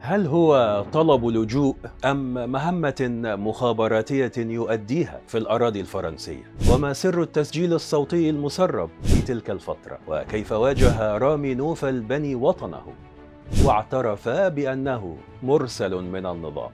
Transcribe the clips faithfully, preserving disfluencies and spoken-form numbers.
هل هو طلب لجوء أم مهمة مخابراتية يؤديها في الأراضي الفرنسية؟ وما سر التسجيل الصوتي المسرب في تلك الفترة؟ وكيف واجه رامي نوفل بني وطنه واعترف بأنه مرسل من النظام؟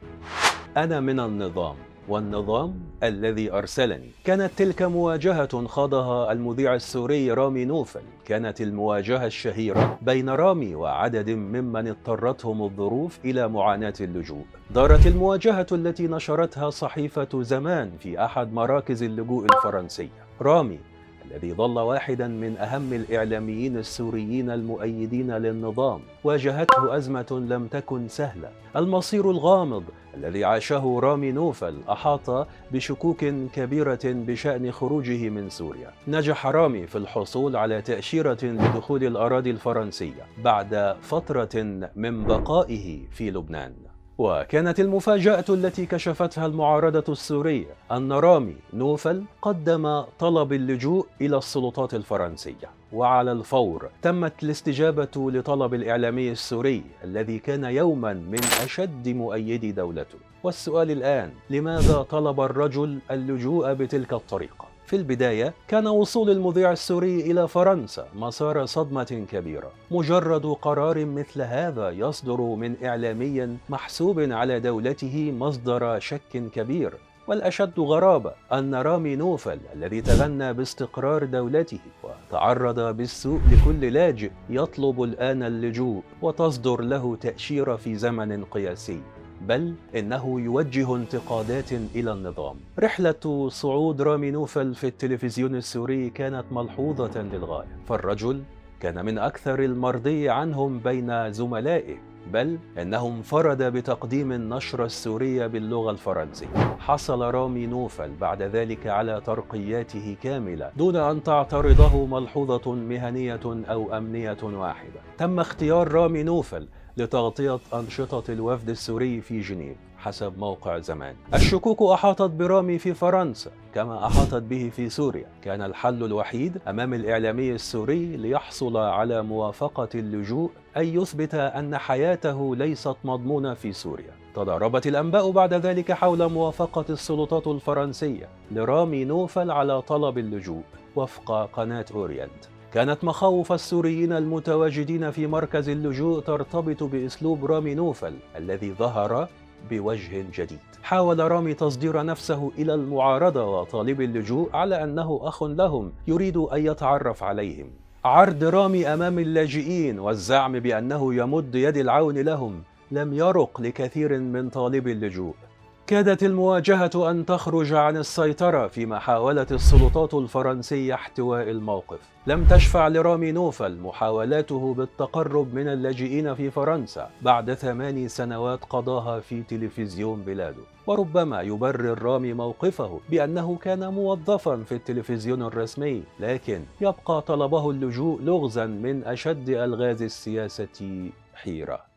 أنا من النظام والنظام الذي أرسلني. كانت تلك مواجهة خاضها المذيع السوري رامي نوفل. كانت المواجهة الشهيرة بين رامي وعدد ممن اضطرتهم الظروف إلى معاناة اللجوء. دارت المواجهة التي نشرتها صحيفة زمان في أحد مراكز اللجوء الفرنسية. رامي الذي ظل واحدا من أهم الإعلاميين السوريين المؤيدين للنظام واجهته أزمة لم تكن سهلة. المصير الغامض الذي عاشه رامي نوفل أحاط بشكوك كبيرة بشأن خروجه من سوريا. نجح رامي في الحصول على تأشيرة لدخول الأراضي الفرنسية بعد فترة من بقائه في لبنان. وكانت المفاجأة التي كشفتها المعارضة السورية أن رامي نوفل قدم طلب اللجوء إلى السلطات الفرنسية، وعلى الفور تمت الاستجابة لطلب الإعلامي السوري الذي كان يوما من أشد مؤيدي دولته. والسؤال الآن: لماذا طلب الرجل اللجوء بتلك الطريقة؟ في البداية كان وصول المذيع السوري إلى فرنسا مسار صدمة كبيرة. مجرد قرار مثل هذا يصدر من إعلامي محسوب على دولته مصدر شك كبير. والأشد غرابة أن رامي نوفل الذي تغنى باستقرار دولته وتعرض بالسوء لكل لاجئ يطلب الآن اللجوء وتصدر له تأشيرة في زمن قياسي، بل إنه يوجه انتقادات إلى النظام. رحلة صعود رامي نوفل في التلفزيون السوري كانت ملحوظة للغاية، فالرجل كان من أكثر المرضي عنهم بين زملائه، بل إنه انفرد بتقديم النشرة السورية باللغة الفرنسية. حصل رامي نوفل بعد ذلك على ترقياته كاملة دون أن تعترضه ملحوظة مهنية أو أمنية واحدة. تم اختيار رامي نوفل لتغطية أنشطة الوفد السوري في جنيف حسب موقع زمان. الشكوك أحاطت برامي في فرنسا كما أحاطت به في سوريا. كان الحل الوحيد أمام الإعلامي السوري ليحصل على موافقة اللجوء أن يثبت أن حياته ليست مضمونة في سوريا. تضاربت الأنباء بعد ذلك حول موافقة السلطات الفرنسية لرامي نوفل على طلب اللجوء وفق قناة أورينت. كانت مخاوف السوريين المتواجدين في مركز اللجوء ترتبط بأسلوب رامي نوفل الذي ظهر بوجه جديد. حاول رامي تصدير نفسه إلى المعارضة وطالب اللجوء على أنه أخ لهم يريد أن يتعرف عليهم. عرض رامي أمام اللاجئين والزعم بأنه يمد يد العون لهم لم يرق لكثير من طالبي اللجوء. كادت المواجهة أن تخرج عن السيطرة فيما حاولت السلطات الفرنسية احتواء الموقف. لم تشفع لرامي نوفل محاولاته بالتقرب من اللاجئين في فرنسا بعد ثماني سنوات قضاها في تلفزيون بلاده. وربما يبرر رامي موقفه بأنه كان موظفا في التلفزيون الرسمي، لكن يبقى طلبه اللجوء لغزا من أشد ألغاز السياسة حيرة.